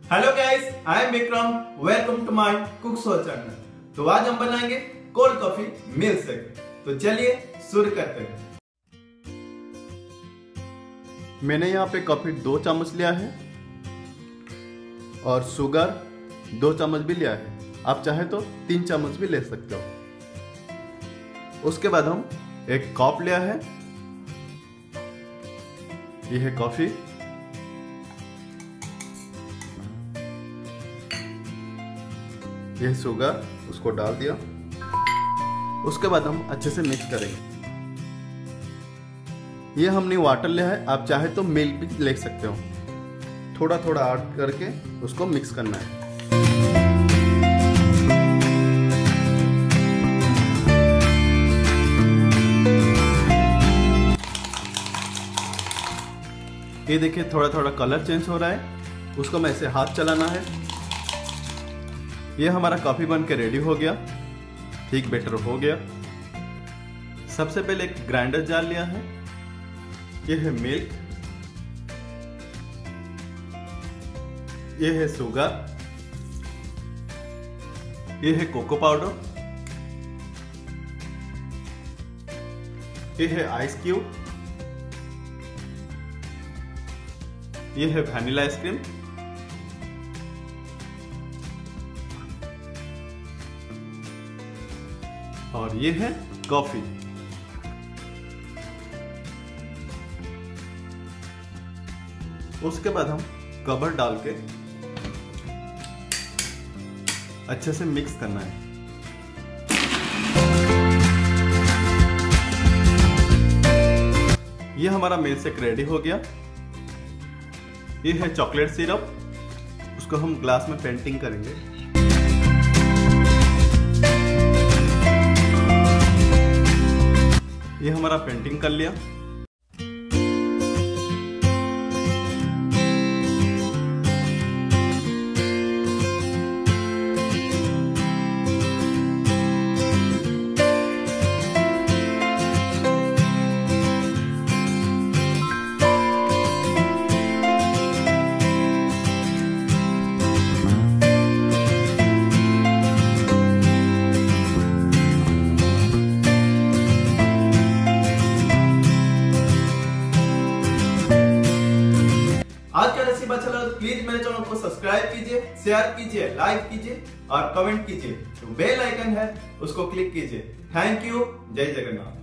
Hello guys, I am Vikram. Welcome to my cook show channel. तो आज हम बनाएंगे कोल्ड कॉफी मिल्क शेक। तो चलिए शुरू करते हैं। मैंने यहाँ पे कॉफी 2 चम्मच लिया है और शुगर 2 चम्मच भी लिया है। आप चाहे तो 3 चम्मच भी ले सकते हो। उसके बाद हम एक कप लिया है, यह है कॉफी। यह शुगर, उसको डाल दिया। उसके बाद हम अच्छे से मिक्स करेंगे। ये हमने वाटर लिया है, आप चाहे तो मिल्क भी ले सकते हो। थोड़ा थोड़ा ऐड करके उसको मिक्स करना है। ये देखिए थोड़ा थोड़ा कलर चेंज हो रहा है, उसको मैं ऐसे हाथ चलाना है। ये हमारा कॉफी बन के रेडी हो गया, ठीक बेटर हो गया। सबसे पहले एक ग्राइंडर जार लिया है, ये है मिल्क, ये है शुगर, ये है कोको पाउडर, ये है आइस क्यूब, ये है वैनिला आइसक्रीम, और ये है कॉफी। उसके बाद हम कवर डाल के अच्छे से मिक्स करना है। ये हमारा मिल्क शेक रेडी हो गया। ये है चॉकलेट सिरप, उसको हम ग्लास में पेंटिंग करेंगे। ये हमारा पेंटिंग कर लिया। आज का रेसिपी अच्छा लगा तो प्लीज मेरे चैनल को सब्सक्राइब कीजिए, शेयर कीजिए, लाइक कीजिए और कमेंट कीजिए। जो बेल आइकन है उसको क्लिक कीजिए। Thank you. जय जगन्नाथ।